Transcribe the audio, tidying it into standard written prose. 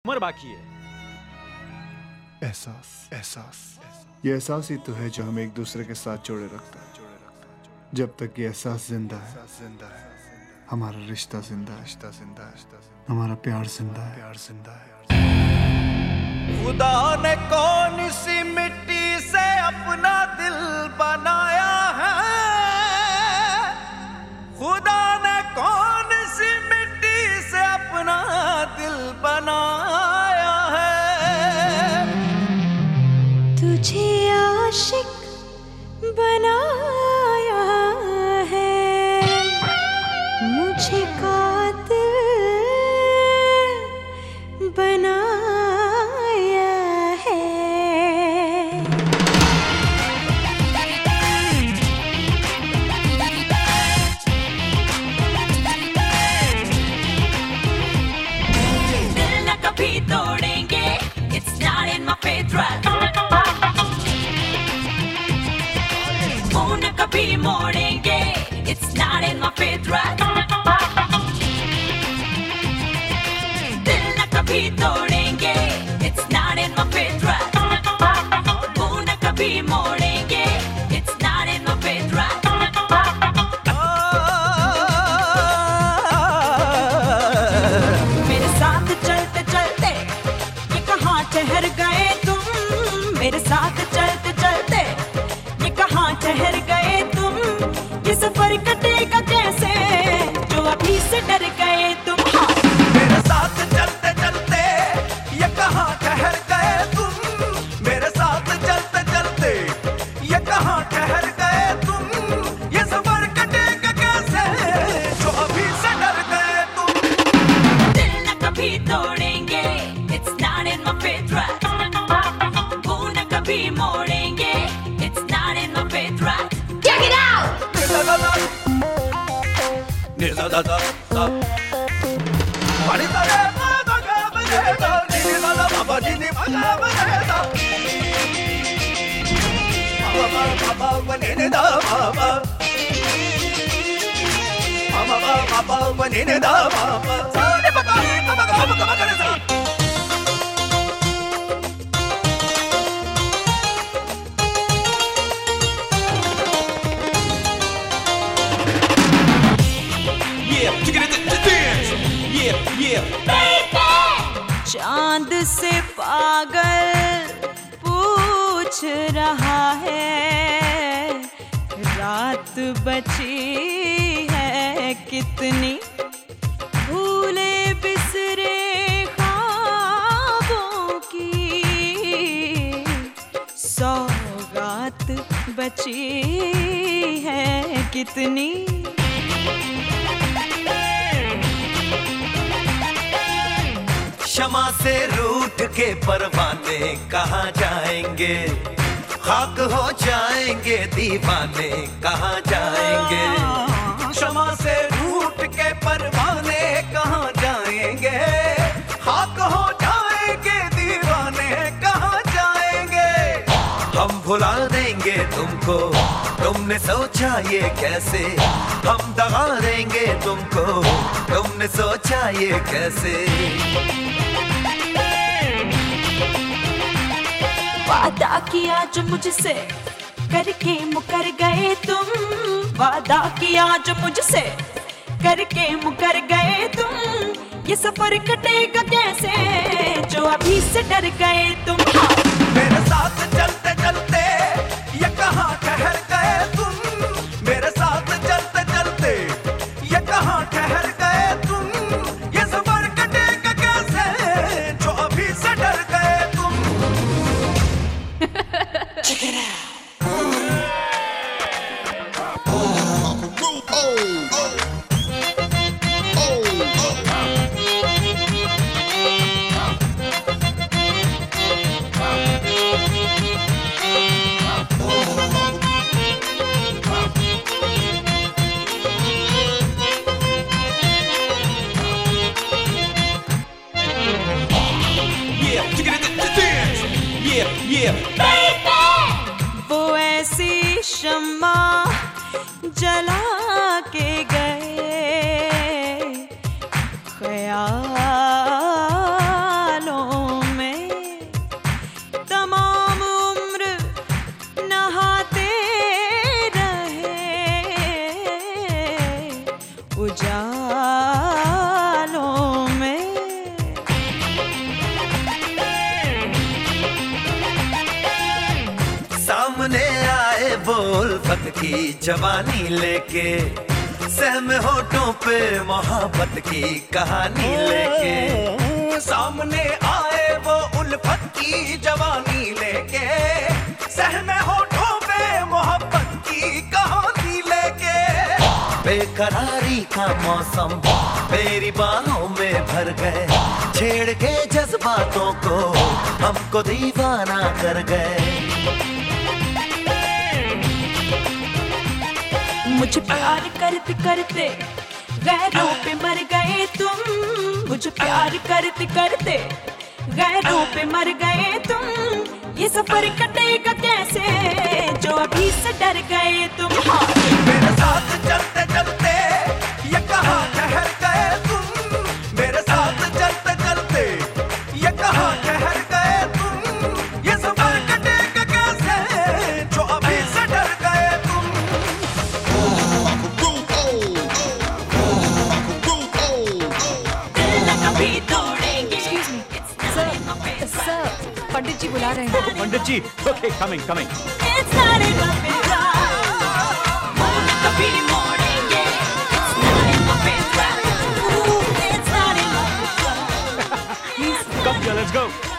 उम्र बाकी है। एहसास एहसास ये एहसास ही तो है जो हमें एक दूसरे के साथ जोड़े रखता है। जब तक ये एहसास जिंदा है हमारा रिश्ता जिंदा है, हमारा प्यार जिंदा है। खुदा ने कौन सी मिट्टी से अपना दिल बनाया है, खुदा ने कौन सी मिट्टी से अपना दिल बनाया है। तुझे आशिक बनाया है, मुझे कातिल बनाया है। दिल न कभी तोड़ेंगे, it's not in my favorite. मुंह न कभी मोड़ेंगे, it's not in my favorite. दिल न कभी तोड़ेंगे, it's not in my favorite. मुंह न कभी मोड़ेंगे, it's not in my favorite. मेरे साथ चलते चलते ये कहाँ ठहर गए तुम, मेरे साथ चलते चलते ये कहाँ ठहर गए तुम, ये सफर कटेगा कैसे जो अभी से डर गए तुम। मेरे साथ चलते चलते ये कहाँ ठहर गए तुम, मेरे साथ चलते चलते ये कहाँ ठहर गए तुम, ये सफर कटेगा कैसे जो अभी से डर गए तुम। दिल न कभी तोड़ेंगे, it's not in my favorite. मुंह न कभी मोड़ेंगे, it's not in my favorite. Check it out. चांद से पागल पूछ रहा है, रात बची है कितनी, भूले बिसरे ख्वाबों की सौगात बची है कितनी। क्षमा से रूठ के परवाने कहाँ जाएंगे, खाक हो जाएंगे दीवाने कहाँ जाएंगे। क्षमा से रूठ के परवाने कहाँ जाएंगे, खाक हो जाएंगे दीवाने कहाँ जाएंगे। हम भुला देंगे तुमको, तुमने सोचा ये कैसे, हम दगा देंगे तुमको, तुमने सोचा ये कैसे। वादा किया जो मुझसे करके मुकर गए तुम, वादा किया जो मुझसे करके मुकर गए तुम, ये सफर कटेगा कैसे जो अभी से डर गए तुम। मेरे साथ चलते चलते ये कहाँ ठहर गए तुम, मेरे साथ चलते चलते ये कहाँ ठहर गए तुम, ये सफर कटेगा कैसे जो अभी से डर गए तुम। Check it out. वो ऐसी शम्मा जला के गए ख्यालों उल्फत की जवानी लेके, सहमे होठों पे मोहब्बत की कहानी लेके, सामने आए वो उल्फत की जवानी लेके, सहमे होठों पे मोहब्बत की कहानी लेके। बेकरारी का मौसम मेरी बाहों में भर गए, छेड़ के जज्बातों को हमको दीवाना कर गए। मुझे प्यार करते करते गैरों पे मर गए तुम, मुझे प्यार करते करते गैरों पे मर गए तुम। ये सफर कटेगा कैसे जो अभी से डर गए तुम। मेरे साथ चलते चलते ये कहाँ ठहर गए तुम, मेरे साथ चलते चलते ये कहाँ ठहर गए तुम। ये सफर कटेगा कैसे जो अभी से डर गए तुम। कभी तोड़ेंगे। सर, पंडित जी बुला रहे हैं। Pandit ji, okay, coming coming. It's not in my picture. कभी मोड़ेंगे। It's not in my picture. It's not in my picture. Come here, let's go.